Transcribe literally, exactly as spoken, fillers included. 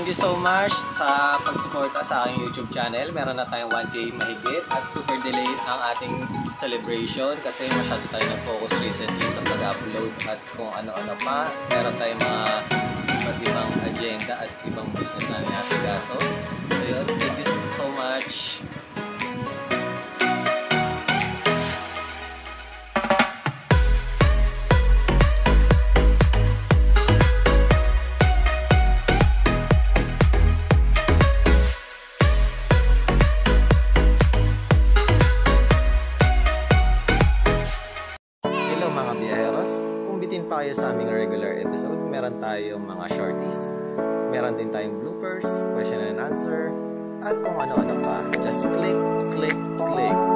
thank you so much sa pagsuporta sa aking YouTube channel. Meron na tayong one K mahigit at super delayed ang ating celebration kasi masyado tayo nag-focus recently sa pag-upload at kung ano-ano pa. Meron tayong mga iba't ibang agenda at ibang business na nasagaso. So yun, thank you so much. Mga biyaheros, kung bitin pa kayo sa aming regular episode, meron tayong mga shorties, meron din tayong bloopers, question and answer, at kung ano-ano pa. Just click, click, click.